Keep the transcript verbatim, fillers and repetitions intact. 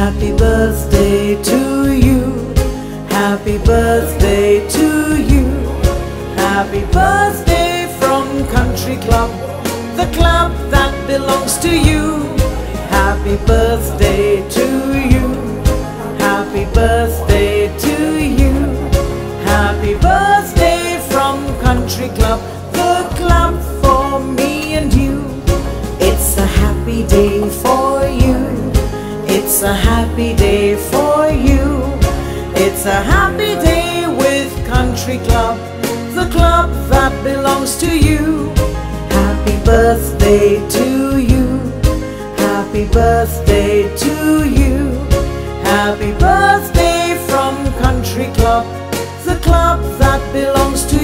Happy birthday to you. Happy birthday to you. Happy birthday from Country Club, the club that belongs to you. Happy birthday to you. Happy birthday to you. Happy birthday from Country Club, the club for me and you. It's a happy day for you. It's a happy day for you. It's a happy day with Country Club, the club that belongs to you. Happy birthday to you. Happy birthday to you. Happy birthday from Country Club, the club that belongs to you.